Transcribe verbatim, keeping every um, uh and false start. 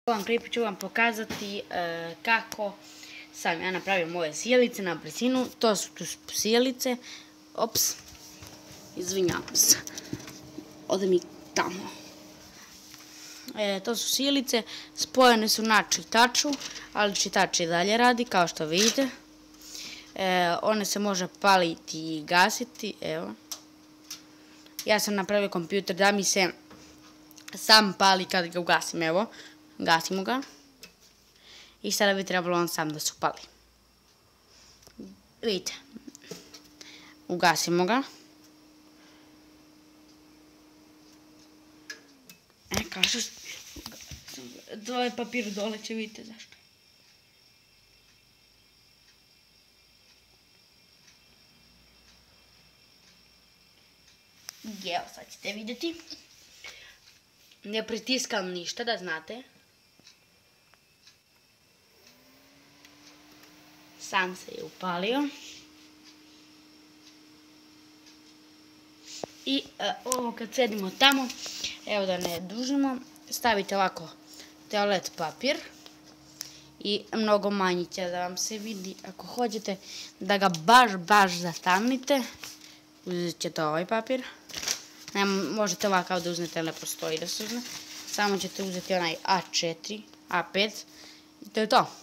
Ovom klipu ću vam pokazati e, kako sam ja napravio moje sijalice na brzinu. To su tu sijalice. Ops. Izvinjavam se. Ode mi tamo. E, to su sijalice. Spojene su na čitaču, ali čitač i dalje radi, kao što vidite. E, one se može paliti i gasiti. Evo. Ja sam napravio kompjuter da mi se sam pali kad ga ugasim. Evo. Gasimo ga. I sada bi trebalo on sam da se upali. Vidite. Ugasimo ga. E, kao što... Ovaj papir dole će, vidite zašto. Evo, sad ćete vidjeti. Ne pritiskam ništa, da znate. Sam se je upalio. I e, ovo kad sedimo tamo, evo da ne dužimo, stavite ovako toalet papir i mnogo manji će da vam se vidi. Ako hoćete da ga baš, baš zatamnite, uzet ćete ovaj papir. Ne, možete ovakav da uzmete, ali ne postoji da se uzme. Samo ćete uzeti onaj A četiri, A pet i to je to.